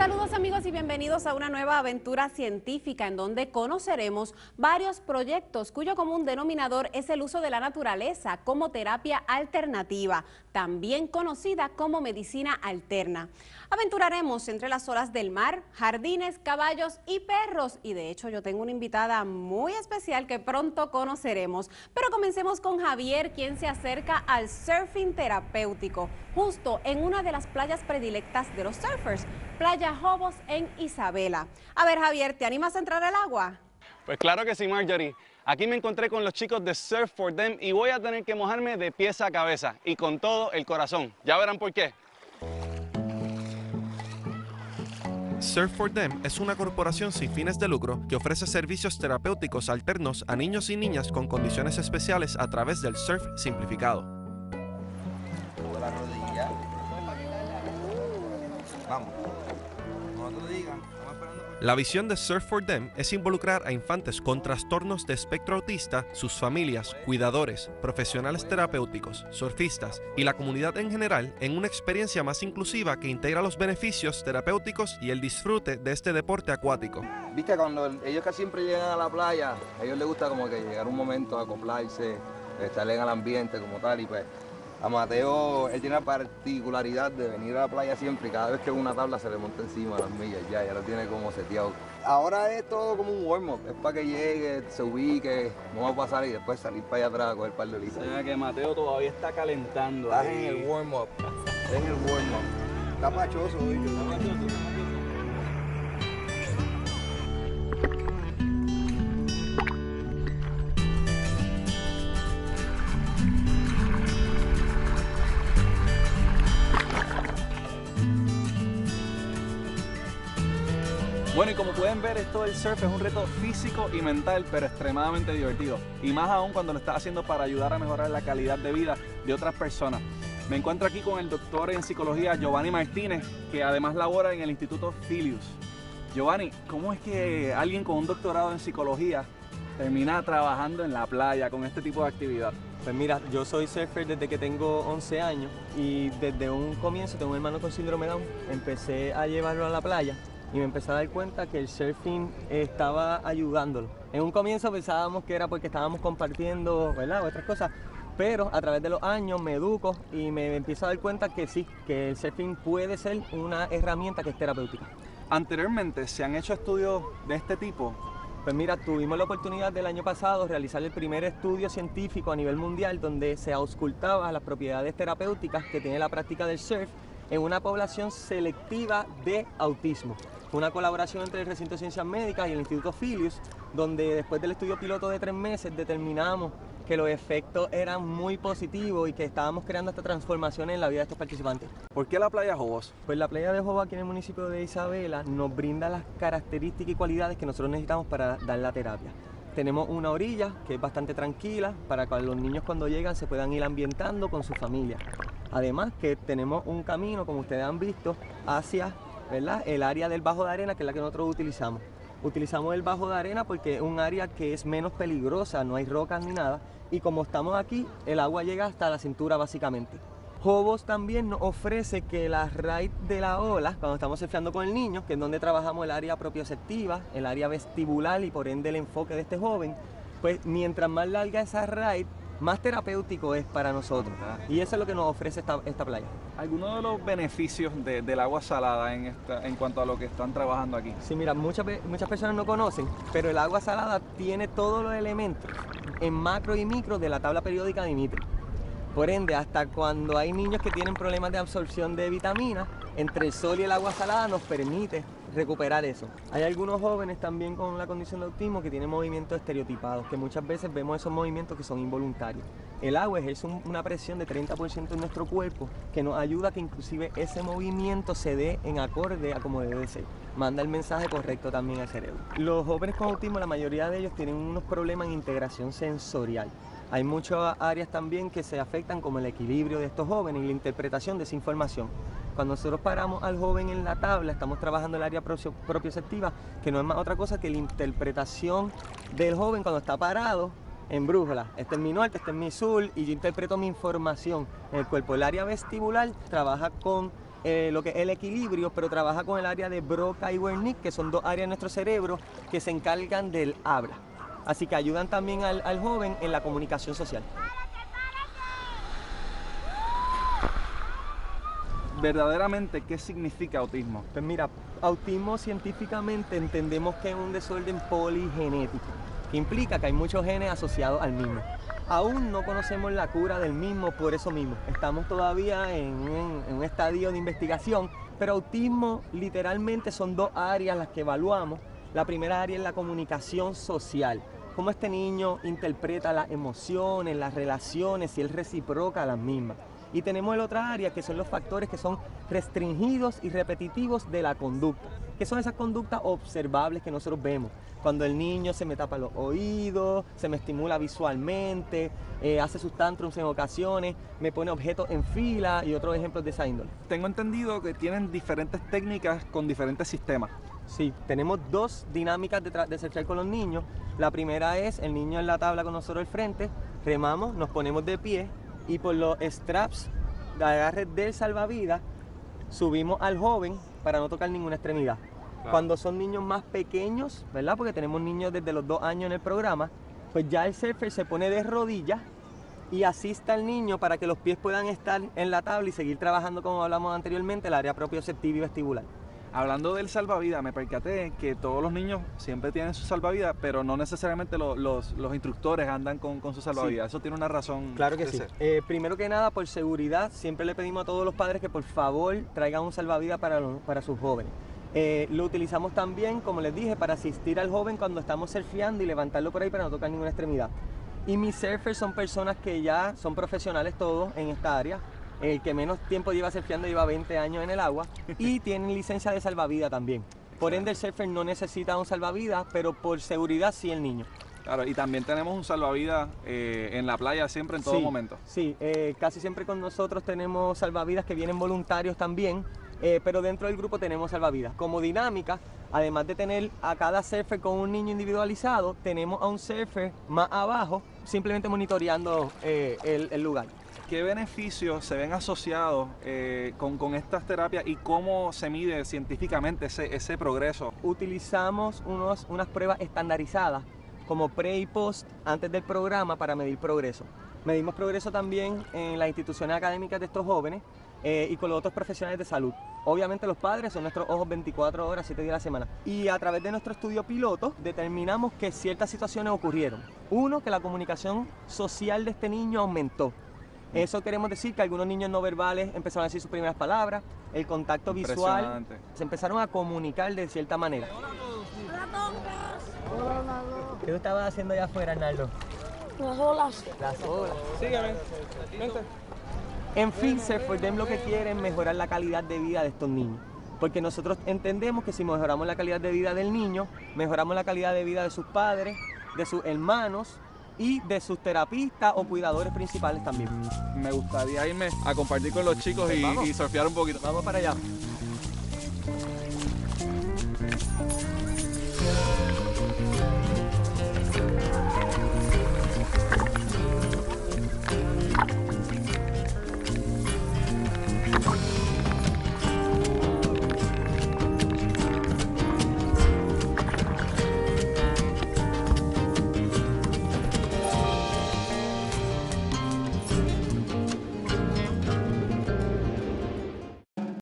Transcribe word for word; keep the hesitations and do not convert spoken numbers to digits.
Saludos amigos y bienvenidos a una nueva aventura científica en donde conoceremos varios proyectos cuyo común denominador es el uso de la naturaleza como terapia alternativa, también conocida como medicina alterna. Aventuraremos entre las olas del mar, jardines, caballos y perros, y de hecho yo tengo una invitada muy especial que pronto conoceremos. Pero comencemos con Javier, quien se acerca al surfing terapéutico, justo en una de las playas predilectas de los surfers, Playa Jobos en Isabela. A ver Javier, ¿te animas a entrar al agua? Pues claro que sí, Marjorie. Aquí me encontré con los chicos de Surf for Them y voy a tener que mojarme de pies a cabeza y con todo el corazón. Ya verán por qué. Surf for Them es una corporación sin fines de lucro que ofrece servicios terapéuticos alternos a niños y niñas con condiciones especiales a través del surf simplificado. La rodilla. Vamos. Como tú digas. La visión de Surf for Them es involucrar a infantes con trastornos de espectro autista, sus familias, cuidadores, profesionales terapéuticos, surfistas y la comunidad en general en una experiencia más inclusiva que integra los beneficios terapéuticos y el disfrute de este deporte acuático. Viste, cuando ellos casi siempre llegan a la playa, a ellos les gusta como que llegar un momento a acoplarse, estar en el ambiente como tal, y pues a Mateo, él tiene la particularidad de venir a la playa siempre y cada vez que una tabla se le monta encima a las millas, ya, ya lo tiene como seteado. Ahora es todo como un warm-up, es para que llegue, se ubique, vamos a pasar y después salir para allá atrás a coger un par de listas. O sea que Mateo todavía está calentando. Estás ahí. en el warm-up, en el warm-up. Está pachoso hoy. Está pachoso. Bueno, y como pueden ver, esto del surf es un reto físico y mental, pero extremadamente divertido. Y más aún cuando lo estás haciendo para ayudar a mejorar la calidad de vida de otras personas. Me encuentro aquí con el doctor en psicología Giovanni Martínez, que además labora en el Instituto Filius. Giovanni, ¿cómo es que alguien con un doctorado en psicología termina trabajando en la playa con este tipo de actividad? Pues mira, yo soy surfer desde que tengo once años y desde un comienzo tengo un hermano con síndrome Down. Empecé a llevarlo a la playa y me empecé a dar cuenta que el surfing estaba ayudándolo. En un comienzo pensábamos que era porque estábamos compartiendo, ¿verdad?, otras cosas, pero a través de los años me educo y me empiezo a dar cuenta que sí, que el surfing puede ser una herramienta que es terapéutica. Anteriormente, ¿se han hecho estudios de este tipo? Pues mira, tuvimos la oportunidad del año pasado de realizar el primer estudio científico a nivel mundial donde se auscultaba las propiedades terapéuticas que tiene la práctica del surf en una población selectiva de autismo. Fue una colaboración entre el Recinto de Ciencias Médicas y el Instituto Filius, donde después del estudio piloto de tres meses determinamos que los efectos eran muy positivos y que estábamos creando esta transformación en la vida de estos participantes. ¿Por qué la playa Jobos? Pues la playa de Jobos aquí en el municipio de Isabela nos brinda las características y cualidades que nosotros necesitamos para dar la terapia. Tenemos una orilla que es bastante tranquila para que los niños cuando llegan se puedan ir ambientando con su familia. Además que tenemos un camino, como ustedes han visto, hacia, ¿verdad?, el área del bajo de arena, que es la que nosotros utilizamos. Utilizamos el bajo de arena porque es un área que es menos peligrosa, no hay rocas ni nada, y como estamos aquí, el agua llega hasta la cintura básicamente. Jobos también nos ofrece que la raíz de la ola, cuando estamos surfeando con el niño, que es donde trabajamos el área propioceptiva, el área vestibular y por ende el enfoque de este joven, pues mientras más larga esa raíz, más terapéutico es para nosotros. Y eso es lo que nos ofrece esta, esta playa. ¿Algunos de los beneficios de, del agua salada en, esta, en cuanto a lo que están trabajando aquí? Sí, mira, muchas, muchas personas no conocen, pero el agua salada tiene todos los elementos en macro y micro de la tabla periódica de Mitre. Por ende, hasta cuando hay niños que tienen problemas de absorción de vitaminas, entre el sol y el agua salada nos permite recuperar eso. Hay algunos jóvenes también con la condición de autismo que tienen movimientos estereotipados, que muchas veces vemos esos movimientos que son involuntarios. El agua ejerce un, una presión de treinta por ciento en nuestro cuerpo que nos ayuda a que inclusive ese movimiento se dé en acorde a como debe de ser. Manda el mensaje correcto también al cerebro. Los jóvenes con autismo, la mayoría de ellos tienen unos problemas en integración sensorial. Hay muchas áreas también que se afectan, como el equilibrio de estos jóvenes y la interpretación de esa información. Cuando nosotros paramos al joven en la tabla, estamos trabajando el área propioceptiva, que no es más otra cosa que la interpretación del joven cuando está parado en brújula. Este es mi norte, este es mi sur, y yo interpreto mi información en el cuerpo. El área vestibular trabaja con eh, lo que es el equilibrio, pero trabaja con el área de Broca y Wernicke, que son dos áreas de nuestro cerebro que se encargan del habla. Así que ayudan también al, al joven en la comunicación social. Verdaderamente, ¿qué significa autismo? Pues mira, autismo científicamente entendemos que es un desorden poligenético, que implica que hay muchos genes asociados al mismo. Aún no conocemos la cura del mismo por eso mismo. Estamos todavía en un, en un estadio de investigación, pero autismo literalmente son dos áreas las que evaluamos. La primera área es la comunicación social. Cómo este niño interpreta las emociones, las relaciones y él reciproca las mismas. Y tenemos el otra área que son los factores que son restringidos y repetitivos de la conducta, que son esas conductas observables que nosotros vemos. Cuando el niño se me tapa los oídos, se me estimula visualmente, eh, hace sus tantrums en ocasiones, me pone objetos en fila y otros ejemplos de esa índole. Tengo entendido que tienen diferentes técnicas con diferentes sistemas. Sí, tenemos dos dinámicas de, de surfear con los niños. La primera es el niño en la tabla con nosotros al frente, remamos, nos ponemos de pie y por los straps de agarre del salvavidas subimos al joven para no tocar ninguna extremidad. Claro. Cuando son niños más pequeños, ¿verdad? Porque tenemos niños desde los dos años en el programa, pues ya el surfer se pone de rodillas y asista al niño para que los pies puedan estar en la tabla y seguir trabajando, como hablamos anteriormente, el área propioceptiva y vestibular. Hablando del salvavidas, me percaté que todos los niños siempre tienen su salvavidas, pero no necesariamente lo, los, los instructores andan con, con su salvavidas. Sí. Eso tiene una razón. Claro que sí. Eh, primero que nada, por seguridad, siempre le pedimos a todos los padres que por favor traigan un salvavidas para, los, para sus jóvenes. Eh, lo utilizamos también, como les dije, para asistir al joven cuando estamos surfeando y levantarlo por ahí para no tocar ninguna extremidad. Y mis surfers son personas que ya son profesionales todos en esta área. El que menos tiempo lleva surfeando lleva veinte años en el agua y tienen licencia de salvavidas también. Por ende el surfer no necesita un salvavidas, pero por seguridad sí el niño. Claro, y también tenemos un salvavidas eh, en la playa siempre, en todo sí, momento. Sí, eh, casi siempre con nosotros tenemos salvavidas que vienen voluntarios también, eh, pero dentro del grupo tenemos salvavidas. Como dinámica, además de tener a cada surfer con un niño individualizado, tenemos a un surfer más abajo simplemente monitoreando eh, el, el lugar. ¿Qué beneficios se ven asociados eh, con, con estas terapias y cómo se mide científicamente ese, ese progreso? Utilizamos unos, unas pruebas estandarizadas como pre y post antes del programa para medir progreso. Medimos progreso también en las instituciones académicas de estos jóvenes eh, y con los otros profesionales de salud. Obviamente los padres son nuestros ojos veinticuatro horas, siete días a la semana. Y a través de nuestro estudio piloto determinamos que ciertas situaciones ocurrieron. Uno, que la comunicación social de este niño aumentó. Eso queremos decir que algunos niños no verbales empezaron a decir sus primeras palabras, el contacto visual, se empezaron a comunicar de cierta manera. ¿Qué tú estabas haciendo allá afuera, Arnaldo? Las olas. Las olas. Sígueme. Vente. En fin, Surf for Them lo que quieren es mejorar la calidad de vida de estos niños. Porque nosotros entendemos que si mejoramos la calidad de vida del niño, mejoramos la calidad de vida de sus padres, de sus hermanos, y de sus terapistas o cuidadores principales también. Me gustaría irme a compartir con los chicos y, y surfear un poquito. Vamos para allá.